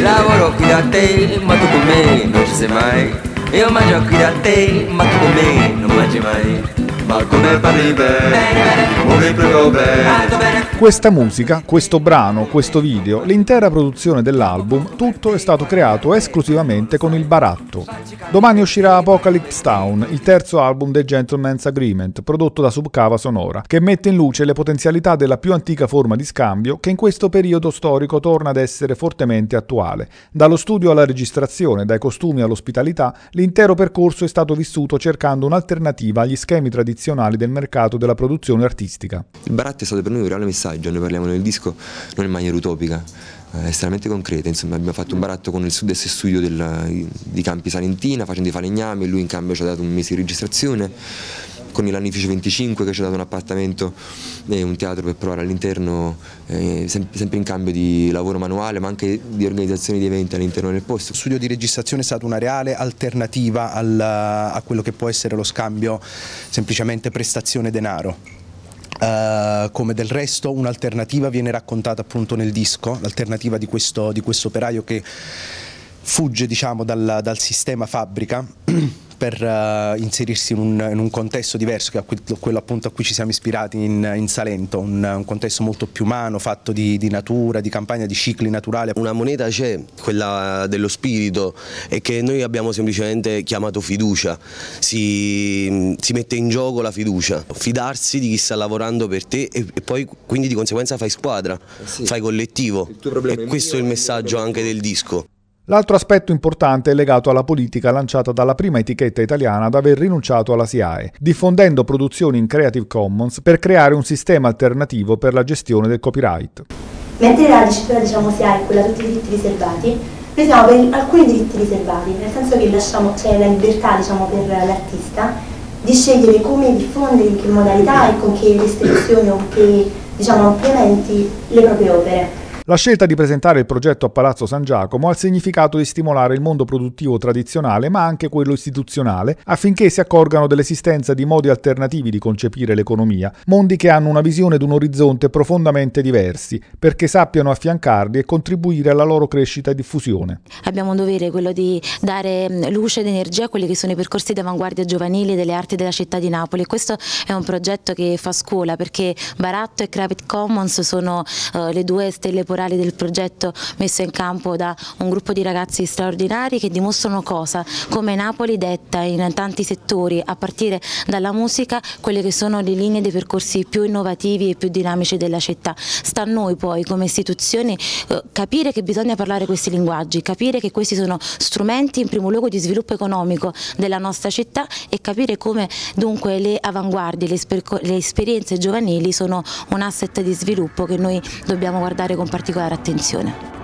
lavoro qui da te, ma tu con me non ci sei mai. Io mangio qui da te, ma tu con me non mangi mai. Ma come parli bene, muovi proprio bene. Questa musica, questo brano, questo video, l'intera produzione dell'album, tutto è stato creato esclusivamente con il baratto. Domani uscirà Apocalypse Town, il terzo album dei Gentleman's Agreement, prodotto da Subcava Sonora, che mette in luce le potenzialità della più antica forma di scambio che in questo periodo storico torna ad essere fortemente attuale. Dallo studio alla registrazione, dai costumi all'ospitalità, l'intero percorso è stato vissuto cercando un'alternativa agli schemi tradizionali del mercato della produzione artistica. Il baratto è stato per noi un reale messaggio, noi parliamo nel disco non in maniera utopica, estremamente concreta. Insomma, abbiamo fatto un baratto con il Sud-Est Studio di Campi Salentina, facendo i falegnami, e lui in cambio ci ha dato un mese di registrazione, con il Lanificio 25 che ci ha dato un appartamento e un teatro per provare all'interno, sempre in cambio di lavoro manuale ma anche di organizzazione di eventi all'interno del posto. Lo studio di registrazione è stata una reale alternativa a quello che può essere lo scambio semplicemente prestazione-denaro. Come del resto un'alternativa viene raccontata appunto nel disco, l'alternativa di questo operaio che fugge, diciamo, dal sistema fabbrica per inserirsi in un contesto diverso, che è quello appunto a cui ci siamo ispirati in Salento, un contesto molto più umano, fatto di natura, di campagna, di cicli naturali. Una moneta c'è, quella dello spirito, e che noi abbiamo semplicemente chiamato fiducia. Si mette in gioco la fiducia, fidarsi di chi sta lavorando per te e poi quindi di conseguenza fai squadra, fai collettivo, e questo è il messaggio anche del disco. L'altro aspetto importante è legato alla politica lanciata dalla prima etichetta italiana ad aver rinunciato alla SIAE, diffondendo produzioni in Creative Commons per creare un sistema alternativo per la gestione del copyright. Mentre la disciplina, diciamo, SIAE è quella tutti i diritti riservati, noi siamo per alcuni diritti riservati, nel senso che lasciamo, c'è la libertà, diciamo, per l'artista di scegliere come diffondere, in che modalità e con che restrizioni o che, diciamo, ampliamenti le proprie opere. La scelta di presentare il progetto a Palazzo San Giacomo ha il significato di stimolare il mondo produttivo tradizionale ma anche quello istituzionale affinché si accorgano dell'esistenza di modi alternativi di concepire l'economia, mondi che hanno una visione ed un orizzonte profondamente diversi, perché sappiano affiancarli e contribuire alla loro crescita e diffusione. Abbiamo un dovere, quello di dare luce ed energia a quelli che sono i percorsi d'avanguardia giovanili delle arti della città di Napoli. Questo è un progetto che fa scuola, perché Baratto e Creative Commons sono le due stelle polari del progetto messo in campo da un gruppo di ragazzi straordinari che dimostrano cosa? Come Napoli detta in tanti settori, a partire dalla musica, quelle che sono le linee dei percorsi più innovativi e più dinamici della città. Sta a noi poi come istituzioni capire che bisogna parlare questi linguaggi, capire che questi sono strumenti in primo luogo di sviluppo economico della nostra città e capire come dunque le avanguardie, le esperienze giovanili sono un asset di sviluppo che noi dobbiamo guardare con particolare attenzione.